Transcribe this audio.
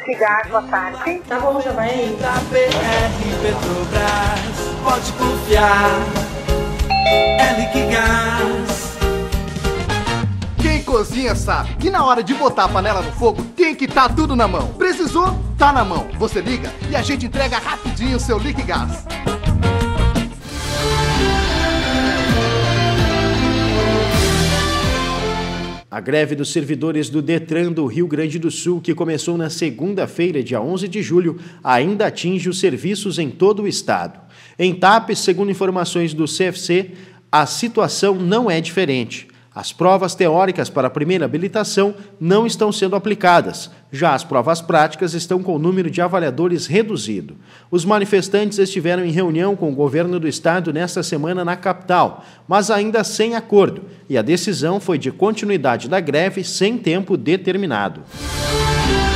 Liquigás, boa tarde. Tá bom, já vai aí. Da BR Petrobras, pode confiar, é Liquigás. Quem cozinha sabe que na hora de botar a panela no fogo tem que estar tudo na mão. Precisou? Tá na mão. Você liga e a gente entrega rapidinho o seu Liquigás. A greve dos servidores do Detran do Rio Grande do Sul, que começou na segunda-feira, dia 11 de julho, ainda atinge os serviços em todo o estado. Em Tapes, segundo informações do CFC, a situação não é diferente. As provas teóricas para a primeira habilitação não estão sendo aplicadas. Já as provas práticas estão com o número de avaliadores reduzido. Os manifestantes estiveram em reunião com o governo do estado nesta semana na capital, mas ainda sem acordo, e a decisão foi de continuidade da greve sem tempo determinado.